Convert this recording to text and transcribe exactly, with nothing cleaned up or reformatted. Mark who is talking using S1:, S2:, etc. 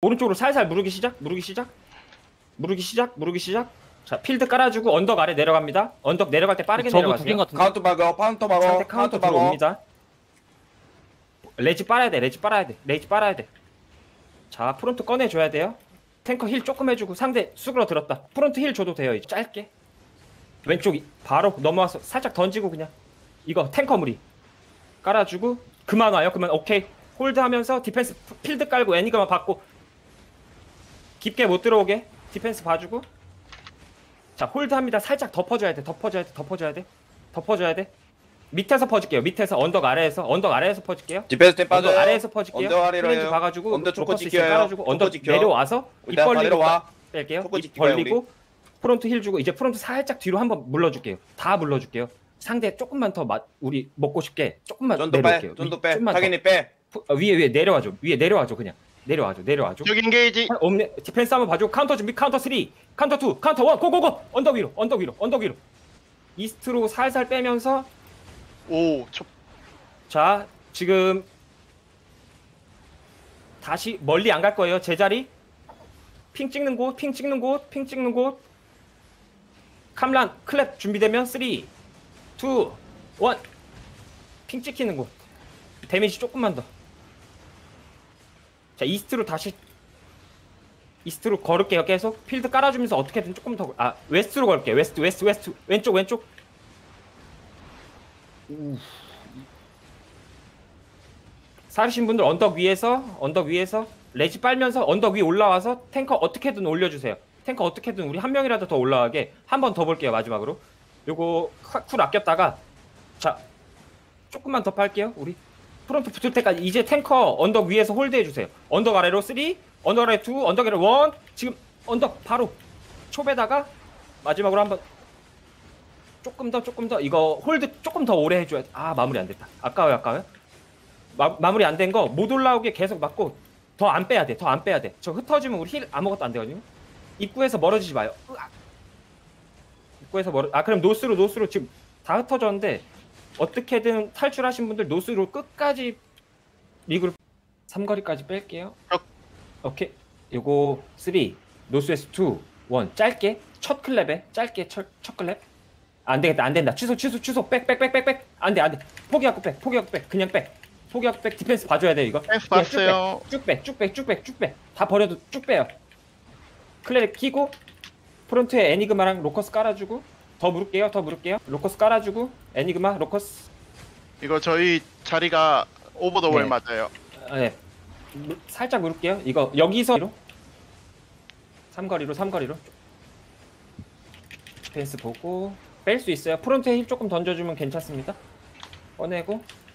S1: 오른쪽으로 살살 무르기 시작. 무르기 시작. 무르기 시작. 무르기 시작. 자, 필드 깔아주고 언덕 아래 내려갑니다. 언덕 내려갈 때 빠르게
S2: 저도 두긴
S1: 내려가세요.
S2: 같은데.
S3: 카운터 막어, 카운터 막어,
S1: 상대 카운터
S3: 막어.
S1: 들어옵니다. 레지 빨아야 돼. 레지 빨아야 돼. 레지 빨아야 돼. 자, 프론트 꺼내줘야 돼요. 탱커 힐 조금 해주고 상대 수그러 들었다. 프론트 힐 줘도 돼요. 이제 짧게. 왼쪽 이- 바로 넘어와서 살짝 던지고 그냥 이거 탱커 무리 깔아주고 그만 와요. 그만. 오케이. 홀드하면서 디펜스 필드 깔고 애니그만 받고 깊게 못 들어오게 디펜스 봐주고. 자, 홀드합니다. 살짝 덮어줘야 돼. 덮어줘야 돼. 덮어줘야 돼. 덮어줘야 돼. 밑에서 퍼질게요. 밑에서 언덕 아래에서 언덕 아래에서 퍼질게요.
S3: 디펜스 팀
S1: 언덕
S3: 빠져요.
S1: 아래에서 퍼질게요.
S3: 언덕 아래로
S1: 프렌즈
S3: 해요.
S1: 봐가지고
S3: 언덕 초코
S1: 로커스
S3: 지켜요.
S1: 깔아주고
S3: 초코
S1: 언덕
S3: 지켜.
S1: 내려와서 입
S3: 일단 다
S1: 벌리고
S3: 내려와.
S1: 뺄게요.
S3: 초코
S1: 입
S3: 지켜요,
S1: 벌리고 프론트 힐 주고 이제 프론트 살짝 뒤로 한번 물러줄게요. 다 물러줄게요. 상대 조금만 더 맛 우리 먹고 싶게 조금만
S3: 쫀도 빼,
S1: 내려올게요.
S3: 쫀도
S1: 위-
S3: 빼.
S1: 좀만 더.
S3: 타겟이 빼.
S1: 푸- 어, 위에 위에 내려와줘. 위에 내려와줘 그냥. 내려와줘. 내려와줘.
S4: 여기 인게이지.
S1: 아, 없네. 디펜스 한번 봐주고 카운터 준비. 카운터 삼, 카운터 이, 카운터 일. 고고고. 언덕 위로. 언덕 위로. 언덕 위로. 이스트로 살살 빼면서
S4: 오, 초,
S1: 자, 지금 다시 멀리 안 갈 거예요. 제자리. 핑 찍는 곳, 핑 찍는 곳, 핑 찍는 곳. 캄란 클랩 준비되면 삼, 이, 일. 핑 찍히는 곳. 데미지 조금만 더. 자, 이스트로 다시 이스트로 걸을게요. 계속 필드 깔아주면서 어떻게든 조금 더. 아, 웨스트로 걸게요. 웨스트, 웨스트, 웨스트. 왼쪽, 왼쪽. 우. 사르신 분들 언덕 위에서 언덕 위에서 레지 빨면서 언덕 위 올라와서 탱커 어떻게든 올려주세요. 탱커 어떻게든 우리 한 명이라도 더 올라가게 한 번 더 볼게요. 마지막으로 요거 쿨 아꼈다가 자 조금만 더 팔게요. 우리 프론트 붙을 때까지 이제 탱커 언덕 위에서 홀드해주세요. 언덕 아래로 삼, 언덕 아래 이, 언덕 아래 일. 지금 언덕 바로 촉에다가 마지막으로 한번 조금 더 조금 더 이거 홀드 조금 더 오래 해줘야 돼. 아 마무리 안 됐다. 아까워요 아까워요. 마, 마무리 안 된 거 못 올라오게 계속 막고 더 안 빼야 돼. 더 안 빼야 돼. 저 흩어지면 우리 힐 아무것도 안 되거든요. 입구에서 멀어지지 마요. 으악. 입구에서 멀어. 아 그럼 노스로 노스로 지금 다 흩어졌는데 어떻게든 탈출하신 분들 노스로 끝까지 리그룹 삼거리까지 뺄게요.
S4: 어.
S1: 오케이. 요거 삼 노스에서 이, 일 짧게 첫 클랩에 짧게 첫, 첫 클랩. 안 되겠다. 안 된다. 취소 취소 취소 백 백 백 백 백. 안 돼. 안 돼. 포기하고 백. 포기하고 백. 그냥 백. 포기하고 백. 디펜스 봐줘야 돼 이거.
S4: 펜스
S1: 그냥
S4: 봤어요.
S1: 쭉 빼. 쭉 빼. 쭉 빼. 쭉 빼. 다 버려도 쭉 빼요. 클레릭 키고 프론트에 애니그마랑 로커스 깔아주고 더 물을게요. 더 물을게요. 로커스 깔아주고 애니그마 로커스.
S4: 이거 저희 자리가 오버 더 월
S1: 네.
S4: 맞아요.
S1: 아, 네. 물- 살짝 물을게요. 이거 여기서 삼거리로 삼거리로 디펜스 보고 뺄 수 있어요. 프론트에 힘 조금 던져주면 괜찮습니다. 꺼내고